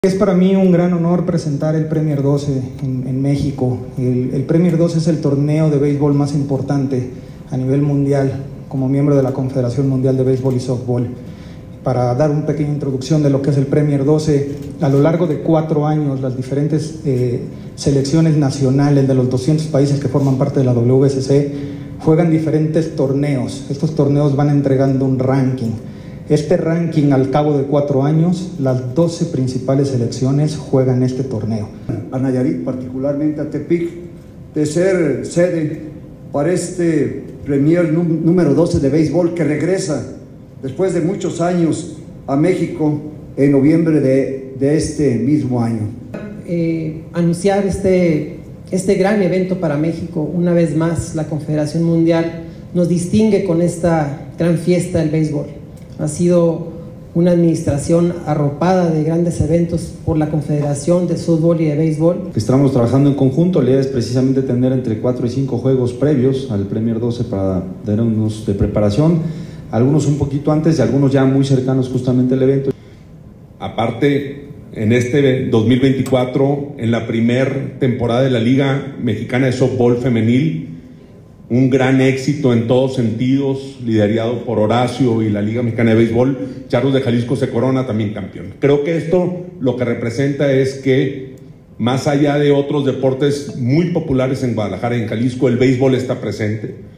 Es para mí un gran honor presentar el Premier 12 en México. El Premier 12 es el torneo de béisbol más importante a nivel mundial, como miembro de la Confederación Mundial de Béisbol y Softball. Para dar una pequeña introducción de lo que es el Premier 12, a lo largo de 4 años, las diferentes selecciones nacionales de los 200 países que forman parte de la WSC juegan diferentes torneos. Estos torneos van entregando un ranking. Este ranking, al cabo de 4 años, las 12 principales selecciones juegan este torneo. A Nayarit, particularmente a Tepic, de ser sede para este Premier número 12 de béisbol que regresa después de muchos años a México en noviembre de este mismo año. Anunciar este gran evento para México. Una vez más, la Confederación Mundial nos distingue con esta gran fiesta del béisbol. Ha sido una administración arropada de grandes eventos por la Confederación de Softball y de Béisbol. Estamos trabajando en conjunto. La idea es precisamente tener entre 4 y 5 juegos previos al Premier 12 para tener unos de preparación, algunos un poquito antes y algunos ya muy cercanos justamente al evento. Aparte, en este 2024, en la primer temporada de la Liga Mexicana de Softball Femenil, un gran éxito en todos sentidos, liderado por Horacio y la Liga Mexicana de Béisbol. Charros de Jalisco se corona también campeón. Creo que esto lo que representa es que, más allá de otros deportes muy populares en Guadalajara y en Jalisco, el béisbol está presente.